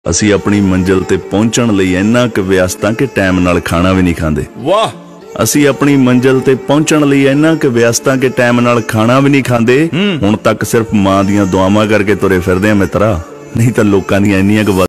ਅਸੀਂ ਆਪਣੀ ਮੰਜ਼ਿਲ ਤੇ ਪਹੁੰਚਣ ਲਈ ਇੰਨਾ ਕੁ ਵਿਅਸਤ ਕਿ ਟਾਈਮ ਨਾਲ ਖਾਣਾ ਵੀ ਨਹੀਂ ਖਾਂਦੇ। वाह। ਅਸੀਂ ਆਪਣੀ ਮੰਜ਼ਿਲ ਤੇ ਪਹੁੰਚਣ ਲਈ ਇੰਨਾ ਕੁ ਵਿਅਸਤ ਕਿ ਟਾਈਮ ਨਾਲ ਖਾਣਾ ਵੀ ਨਹੀਂ ਖਾਂਦੇ। ਹੁਣ ਤੱਕ ਸਿਰਫ ਮਾਂ ਦੀਆਂ ਦੁਆਵਾਂ ਕਰਕੇ ਤੁਰੇ ਫਿਰਦੇ ਆ ਮਿੱਤਰਾ, ਨਹੀਂ ਤਾਂ ਲੋਕਾਂ ਦੀਆਂ ਇੰਨੀਆਂ ਕੁ